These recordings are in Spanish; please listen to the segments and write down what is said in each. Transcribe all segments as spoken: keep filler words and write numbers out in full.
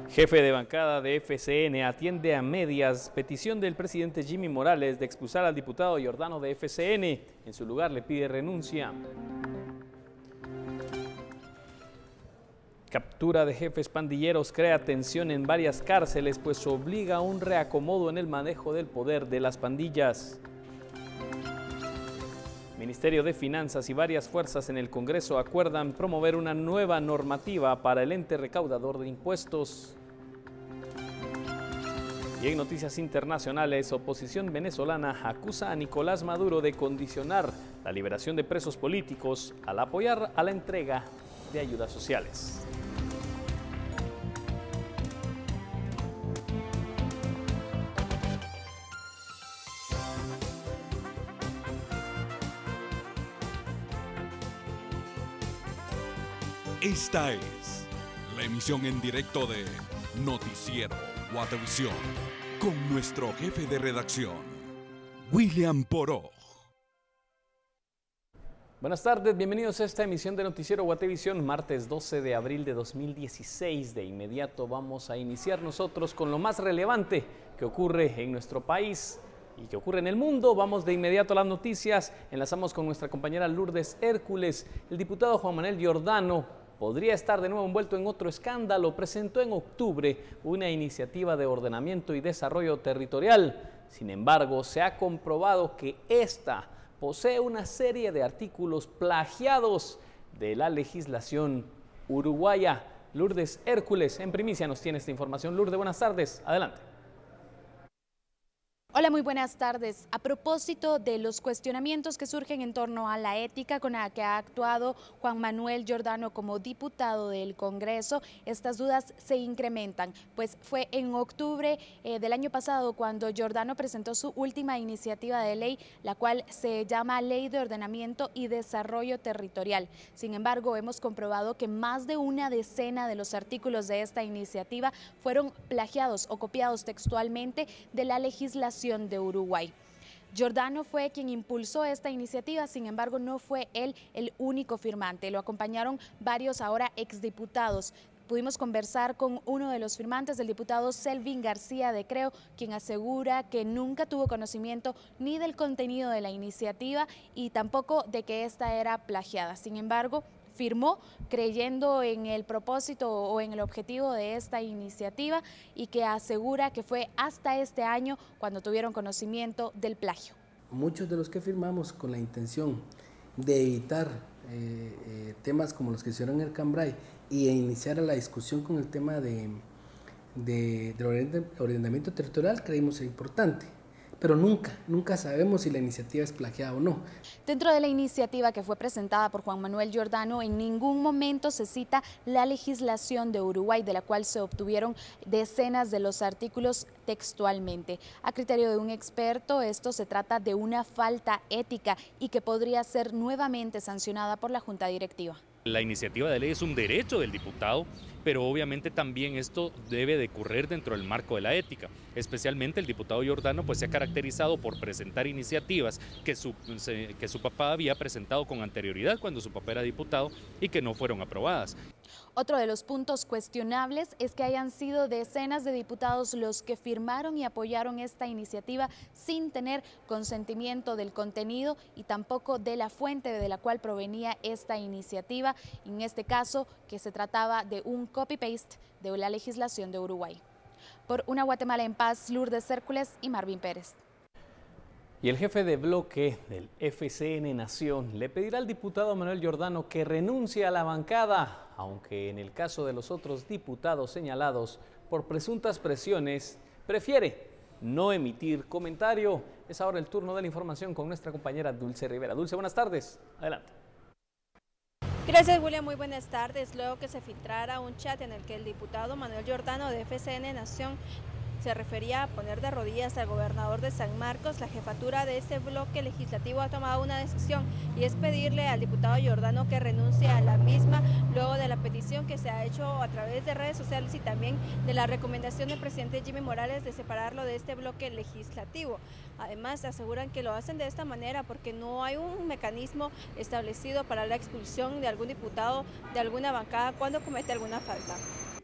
Jefe de bancada de F C N atiende a medias petición del presidente Jimmy Morales de expulsar al diputado Giordano de F C N. En su lugar le pide renuncia. Captura de jefes pandilleros crea tensión en varias cárceles, pues obliga a un reacomodo en el manejo del poder de las pandillas. Ministerio de Finanzas y varias fuerzas en el Congreso acuerdan promover una nueva normativa para el ente recaudador de impuestos. Y en noticias internacionales, oposición venezolana acusa a Nicolás Maduro de condicionar la liberación de presos políticos al apoyar a la entrega de ayudas sociales. Esta es la emisión en directo de Noticiero Guatevisión con nuestro jefe de redacción, William Poroj. Buenas tardes, bienvenidos a esta emisión de Noticiero Guatevisión, martes doce de abril de dos mil dieciséis. De inmediato vamos a iniciar nosotros con lo más relevante que ocurre en nuestro país y que ocurre en el mundo. Vamos de inmediato a las noticias. Enlazamos con nuestra compañera Lourdes Hércules. El diputado Juan Manuel Giordano podría estar de nuevo envuelto en otro escándalo. Presentó en octubre una iniciativa de ordenamiento y desarrollo territorial. Sin embargo, se ha comprobado que esta posee una serie de artículos plagiados de la legislación uruguaya. Lourdes Hércules, en primicia, nos tiene esta información. Lourdes, buenas tardes. Adelante. Hola, muy buenas tardes. A propósito de los cuestionamientos que surgen en torno a la ética con la que ha actuado Juan Manuel Giordano como diputado del Congreso, estas dudas se incrementan, pues fue en octubre eh, del año pasado cuando Giordano presentó su última iniciativa de ley, la cual se llama Ley de Ordenamiento y Desarrollo Territorial. Sin embargo, hemos comprobado que más de una decena de los artículos de esta iniciativa fueron plagiados o copiados textualmente de la legislación de Uruguay. Giordano fue quien impulsó esta iniciativa, sin embargo no fue él el único firmante, lo acompañaron varios ahora exdiputados. Pudimos conversar con uno de los firmantes, el diputado Selvin García de Creo, quien asegura que nunca tuvo conocimiento ni del contenido de la iniciativa y tampoco de que esta era plagiada. Sin embargo, firmó creyendo en el propósito o en el objetivo de esta iniciativa y que asegura que fue hasta este año cuando tuvieron conocimiento del plagio. Muchos de los que firmamos con la intención de evitar eh, eh, temas como los que hicieron en el Cambrai y iniciar la discusión con el tema de, de, de ordenamiento territorial, creímos importante. Pero nunca, nunca sabemos si la iniciativa es plagiada o no. Dentro de la iniciativa que fue presentada por Juan Manuel Giordano, en ningún momento se cita la legislación de Uruguay, de la cual se obtuvieron decenas de los artículos textualmente. A criterio de un experto, esto se trata de una falta ética y que podría ser nuevamente sancionada por la Junta Directiva. La iniciativa de ley es un derecho del diputado, pero obviamente también esto debe de ocurrir dentro del marco de la ética. Especialmente el diputado Giordano pues se ha caracterizado por presentar iniciativas que su, que su papá había presentado con anterioridad cuando su papá era diputado y que no fueron aprobadas. Otro de los puntos cuestionables es que hayan sido decenas de diputados los que firmaron y apoyaron esta iniciativa sin tener consentimiento del contenido y tampoco de la fuente de la cual provenía esta iniciativa, en este caso que se trataba de un copy-paste de la legislación de Uruguay. Por una Guatemala en paz, Lourdes Hércules y Marvin Pérez. Y el jefe de bloque del F C N Nación le pedirá al diputado Manuel Giordano que renuncie a la bancada, aunque en el caso de los otros diputados señalados por presuntas presiones, prefiere no emitir comentario. Es ahora el turno de la información con nuestra compañera Dulce Rivera. Dulce, buenas tardes. Adelante. Gracias, William. Muy buenas tardes. Luego que se filtrara un chat en el que el diputado Manuel Giordano de F C N Nación se refería a poner de rodillas al gobernador de San Marcos, la jefatura de este bloque legislativo ha tomado una decisión y es pedirle al diputado Giordano que renuncie a la misma luego de la petición que se ha hecho a través de redes sociales y también de la recomendación del presidente Jimmy Morales de separarlo de este bloque legislativo. Además, aseguran que lo hacen de esta manera porque no hay un mecanismo establecido para la expulsión de algún diputado de alguna bancada cuando comete alguna falta.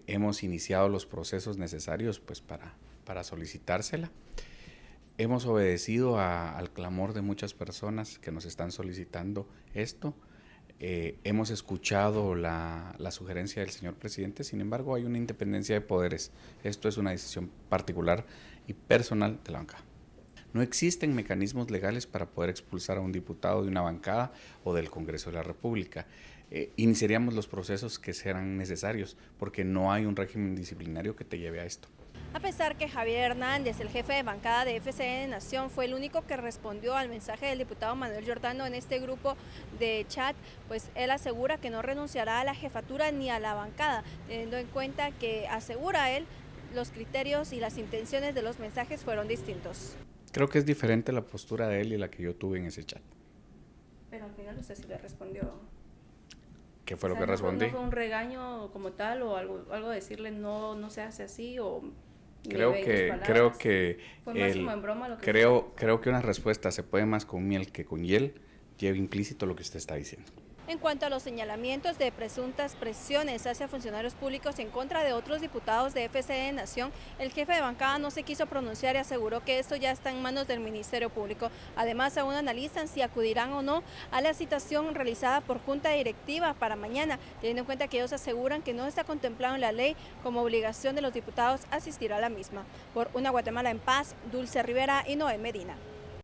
hemos iniciado los procesos necesarios pues, para, para solicitársela. Hemos obedecido a, al clamor de muchas personas que nos están solicitando esto. Eh, hemos escuchado la, la sugerencia del señor presidente, sin embargo hay una independencia de poderes. Esto es una decisión particular y personal de la bancada. No existen mecanismos legales para poder expulsar a un diputado de una bancada o del Congreso de la República. Eh, iniciaríamos los procesos que serán necesarios porque no hay un régimen disciplinario que te lleve a esto. A pesar que Javier Hernández, el jefe de bancada de F C N Nación, fue el único que respondió al mensaje del diputado Manuel Giordano en este grupo de chat, pues él asegura que no renunciará a la jefatura ni a la bancada, teniendo en cuenta que, asegura él, los criterios y las intenciones de los mensajes fueron distintos. Creo que es diferente la postura de él y la que yo tuve en ese chat. Pero al final usted sí le respondió. ¿Qué fue o lo sea, que no respondí? Fue, ¿No fue un regaño como tal o algo, algo decirle no, no se hace así o...? Creo que, creo que, ¿Fue más como en broma lo que creo, creo que una respuesta se puede más con miel que con hiel, lleva implícito lo que usted está diciendo. En cuanto a los señalamientos de presuntas presiones hacia funcionarios públicos en contra de otros diputados de F C N Nación, el jefe de bancada no se quiso pronunciar y aseguró que esto ya está en manos del Ministerio Público. Además, aún analizan si acudirán o no a la citación realizada por Junta Directiva para mañana, teniendo en cuenta que ellos aseguran que no está contemplado en la ley como obligación de los diputados asistir a la misma. Por una Guatemala en paz, Dulce Rivera y Noé Medina.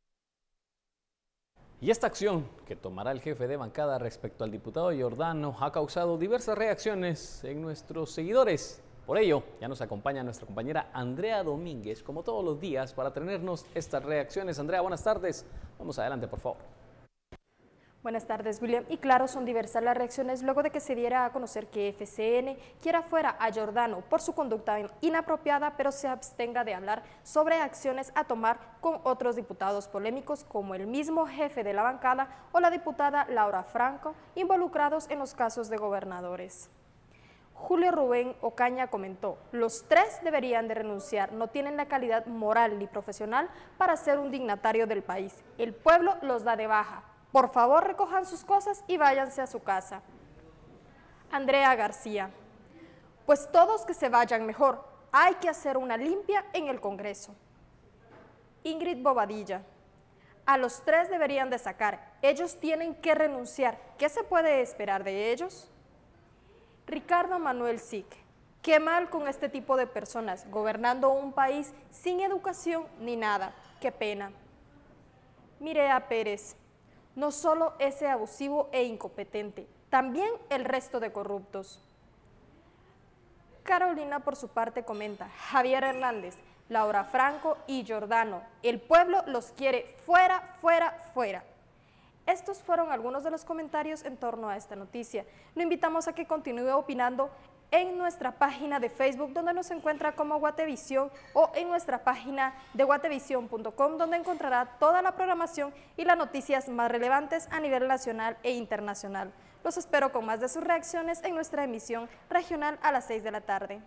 Y esta acción que tomará el jefe de bancada respecto al diputado Giordano ha causado diversas reacciones en nuestros seguidores. Por ello, ya nos acompaña nuestra compañera Andrea Domínguez, como todos los días, para tenernos estas reacciones. Andrea, buenas tardes. Vamos adelante, por favor. Buenas tardes, William. Y claro, son diversas las reacciones luego de que se diera a conocer que F C N quiera fuera a Giordano por su conducta inapropiada, pero se abstenga de hablar sobre acciones a tomar con otros diputados polémicos como el mismo jefe de la bancada o la diputada Laura Franco, involucrados en los casos de gobernadores. Julio Rubén Ocaña comentó, los tres deberían de renunciar, no tienen la calidad moral ni profesional para ser un dignatario del país. El pueblo los da de baja. Por favor, recojan sus cosas y váyanse a su casa. Andrea García. Pues todos que se vayan mejor. Hay que hacer una limpia en el Congreso. Ingrid Bobadilla. A los tres deberían de sacar. Ellos tienen que renunciar. ¿Qué se puede esperar de ellos? Ricardo Manuel Sic. Qué mal con este tipo de personas, gobernando un país sin educación ni nada. Qué pena. Mirea Pérez. No solo ese abusivo e incompetente, también el resto de corruptos. Carolina, por su parte, comenta, Javier Hernández, Laura Franco y Giordano, el pueblo los quiere fuera, fuera, fuera. Estos fueron algunos de los comentarios en torno a esta noticia. Lo invitamos a que continúe opinando en nuestra página de Facebook, donde nos encuentra como Guatevisión, o en nuestra página de guatevisión punto com, donde encontrará toda la programación y las noticias más relevantes a nivel nacional e internacional. Los espero con más de sus reacciones en nuestra emisión regional a las seis de la tarde.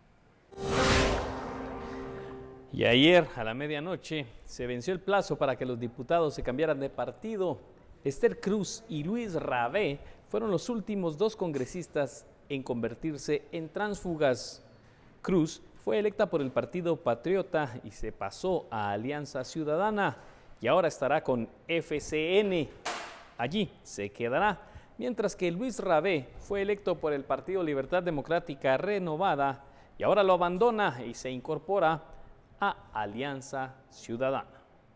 Y ayer, a la medianoche, se venció el plazo para que los diputados se cambiaran de partido. Esther Cruz y Luis Rabé fueron los últimos dos congresistas en convertirse en tránsfugas. Cruz fue electa por el Partido Patriota y se pasó a Alianza Ciudadana y ahora estará con F C N. Allí se quedará, mientras que Luis Rabé fue electo por el Partido Libertad Democrática Renovada y ahora lo abandona y se incorpora a Alianza Ciudadana.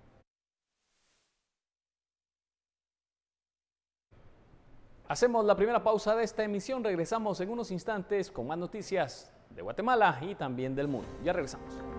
Hacemos la primera pausa de esta emisión, regresamos en unos instantes con más noticias de Guatemala y también del mundo. Ya regresamos.